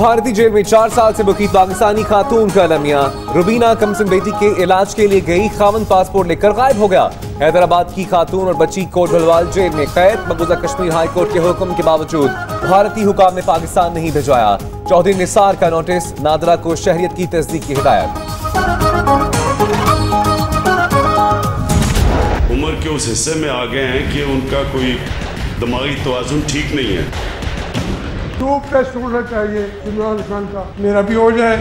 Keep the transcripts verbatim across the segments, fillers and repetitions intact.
भारतीय जेल में चार साल से मुकीद पाकिस्तानी खातून का अलमिया रुबीना कमसिन बेटी के इलाज के लिए गई, खावन पासपोर्ट लेकर गायब हो गया। हैदराबाद की खातून और बच्ची कोट भलवाल जेल में कैद। मकबूजा कश्मीर हाई कोर्ट के हुक्म के बावजूद भारतीय हुकाम ने पाकिस्तान नहीं भिजवाया। चौधरी निसार का नोटिस, नादरा को शहरियत की तस्दीक की हिदायत। उम्र के उस हिस्से में आ गए हैं कि उनका कोई दिमागी तवाजुन ठीक नहीं है। ट्यूब टेस्ट होना चाहिए इमरान खान का, मेरा भी हो जाए।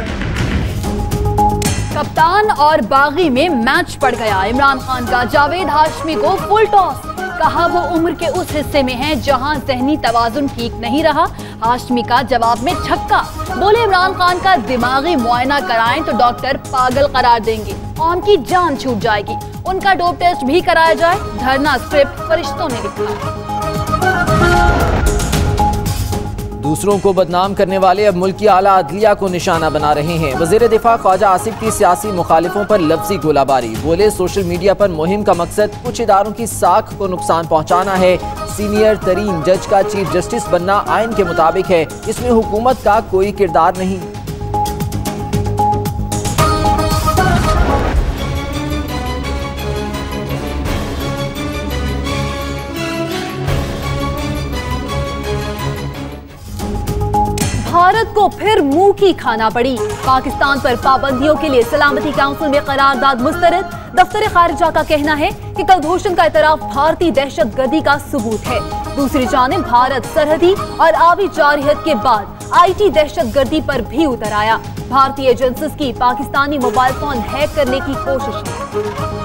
कप्तान और बागी में मैच पड़ गया। इमरान खान का जावेद हाशमी को फुल टॉस, कहा वो उम्र के उस हिस्से में हैं जहां जहनी तवाजुन ठीक नहीं रहा। हाशमी का जवाब में छक्का, बोले इमरान खान का दिमागी मुआयना कराएं तो डॉक्टर पागल करार देंगे, कौम की जान छूट जाएगी। उनका डोप टेस्ट भी कराया जाए। धरना स्क्रिप्ट फरिश्तों ने लिखा। दूसरों को बदनाम करने वाले अब मुल्क की आला अदलिया को निशाना बना रहे हैं। वज़ीर दिफा ख्वाजा आसिफ की सियासी मुखालिफों पर लफ्जी गोलाबारी, बोले सोशल मीडिया पर मुहिम का मकसद कुछ इदारों की साख को नुकसान पहुँचाना है। सीनियर तरीन जज का चीफ जस्टिस बनना आइन के मुताबिक है, इसमें हुकूमत का कोई किरदार नहीं। भारत को फिर मुंह की खाना पड़ी। पाकिस्तान पर पाबंदियों के लिए सलामती काउंसिल में करारदाद मुस्तरद। दफ्तर खारिजा का कहना है कि कुलभूषण का इतराफ भारतीय दहशतगर्दी का सबूत है। दूसरी जानिब भारत सरहदी और आबी जारहियत के बाद आईटी दहशतगर्दी पर भी उतर आया। भारतीय एजेंसीज की पाकिस्तानी मोबाइल फोन हैक करने की कोशिश।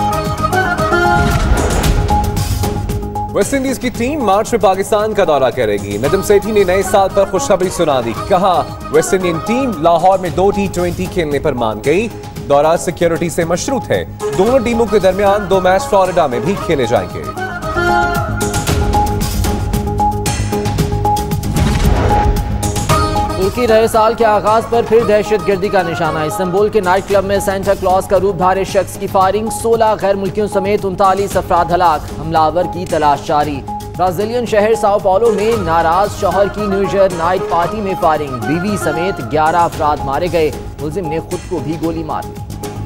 वेस्ट इंडीज की टीम मार्च में पाकिस्तान का दौरा करेगी। नजम सेठी ने नए साल पर खुशखबरी सुना दी, कहा वेस्ट इंडियन टीम लाहौर में दो टी ट्वेंटी खेलने पर मान गई। दौरा सिक्योरिटी से मशरूत है। दोनों टीमों के दरमियान दो मैच फ्लोरिडा में भी खेले जाएंगे। तुर्की नए साल के आगाज पर फिर दहशतगर्दी का निशाना। इस्तांबुल के नाइट क्लब में सेंटा क्लॉज का रूपधारी शख्स की फायरिंग, सोलह गैर मुल्कियों समेत उनतालीस अफराद हलाक। हमलावर की तलाश जारी। ब्राजीलियन शहर साओ पाउलो में नाराज शौहर की न्यू ईयर नाइट पार्टी में फायरिंग, बीवी समेत ग्यारह अफराद मारे गए। मुलजिम ने खुद को भी गोली मार दी।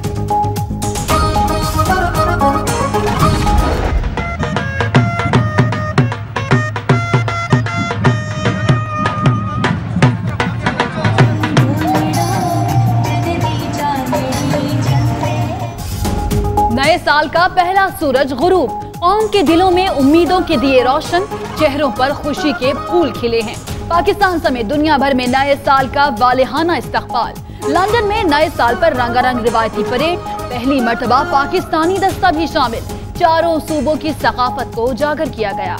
नए साल का पहला सूरज गुरूब, कौम के दिलों में उम्मीदों के दिए रोशन, चेहरों पर खुशी के फूल खिले हैं। पाकिस्तान समेत दुनिया भर में नए साल का वालेहाना इस्तकबाल। लंदन में नए साल पर रंगारंग रिवायती परेड, पहली मर्तबा पाकिस्तानी दस्ता भी शामिल। चारों सूबों की सकाफत को उजागर किया गया।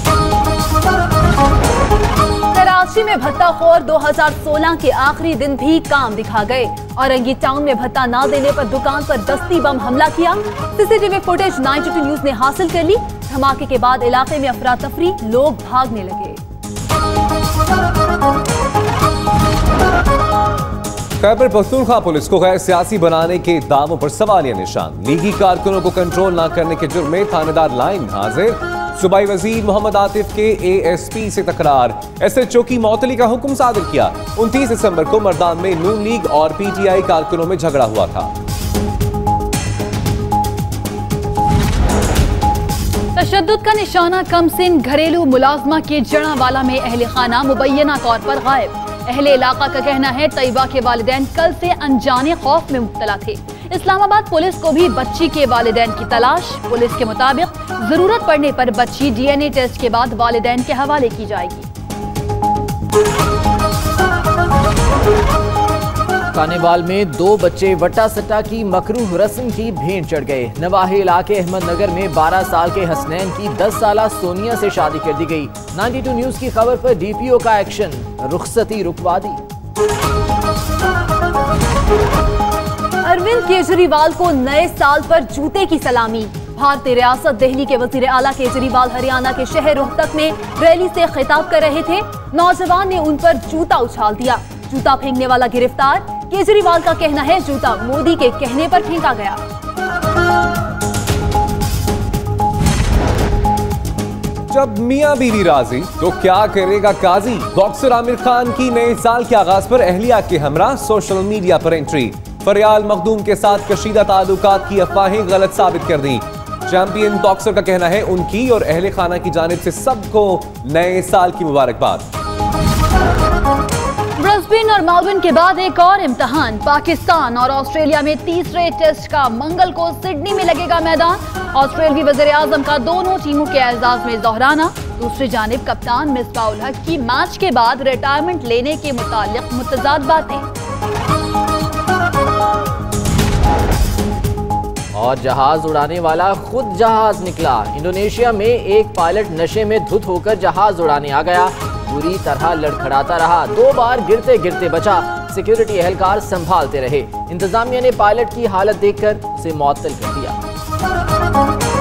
कराची में भत्ताखोर दो हज़ार सोलह के आखिरी दिन भी काम दिखा गए। औरंगी टाउन में भत्ता न देने पर दुकान पर दस्ती बम हमला किया। सीसीटीवी फुटेज बानवे न्यूज ने हासिल कर ली। धमाके के बाद इलाके में अफरा तफरी, लोग भागने लगे। खैबर पख्तूनख्वा पुलिस को गैर सियासी बनाने के दावों पर सवालिया निशान। लीगी कारकुनों को कंट्रोल न करने के जुर्म में थानेदार लाइन हाजिर। सूबाई वजीर मोहम्मद आतिफ के एएसपी से तकरार, एसएचओ की मौतली का हुक्म सादिर किया। उनतीस दिसंबर को मर्दान में नून लीग और पीटीआई कारकुनों में झगड़ा हुआ था। तशद्दुद का निशाना कमसिन, घरेलू मुलाजमा के जड़ावाला में अहले खाना मुबैना तौर पर गायब। अहले इलाका का कहना है तैयबा के वालिदैन कल से अनजाने खौफ में मुब्तला थे। इस्लामाबाद पुलिस को भी बच्ची के वालिदैन की तलाश। पुलिस के मुताबिक जरूरत पड़ने पर बच्ची डीएनए टेस्ट के बाद वालिदैन के हवाले की जाएगी। कानेवाल में दो बच्चे वट्टा सट्टा की मकरूह रस्म की भेंट चढ़ गए। नवाही इलाके अहमदनगर में बारह साल के हसनैन की दस साल सोनिया से शादी कर दी गई। बानवे न्यूज की खबर पर डीपीओ का एक्शन, रुखसती रुकवा दी। अरविंद केजरीवाल को नए साल पर जूते की सलामी। भारतीय रियासत दिल्ली के वजीर आला केजरीवाल हरियाणा के शहर रोहतक में रैली से खिताब कर रहे थे। नौजवान ने उन पर जूता उछाल दिया। जूता फेंकने वाला गिरफ्तार। केजरीवाल का कहना है जूता मोदी के कहने पर फेंका गया। जब मियां बीवी राजी तो क्या करेगा काजी। बॉक्सर आमिर खान की नए साल के आगाज पर अहलिया के हमरा सोशल मीडिया पर एंट्री। फरियाल मखदूम के साथ कशीदा ताल्लुकात की अफवाहें गलत साबित कर दी। चैंपियन बॉक्सर का कहना है उनकी और अहले खाना की जानिब से सबको नए साल की मुबारकबाद। ब्रिस्बेन और मेलबर्न के बाद एक और इम्तिहान। पाकिस्तान और ऑस्ट्रेलिया में तीसरे टेस्ट का मंगल को सिडनी में लगेगा मैदान। ऑस्ट्रेलियाई वज़ीर आज़म का दोनों टीमों के एजाज में दोहराना। दूसरी जानिब कप्तान मिसबाह-उल हक की मैच के बाद रिटायरमेंट लेने के मुताल्लिक मुतजाद बातें। और जहाज उड़ाने वाला खुद जहाज निकला। इंडोनेशिया में एक पायलट नशे में धुत होकर जहाज उड़ाने आ गया, बुरी तरह लड़खड़ाता रहा, दो बार गिरते गिरते बचा। सिक्योरिटी एहलकार संभालते रहे। इंतजामिया ने पायलट की हालत देखकर उसे मुअत्तल कर दिया।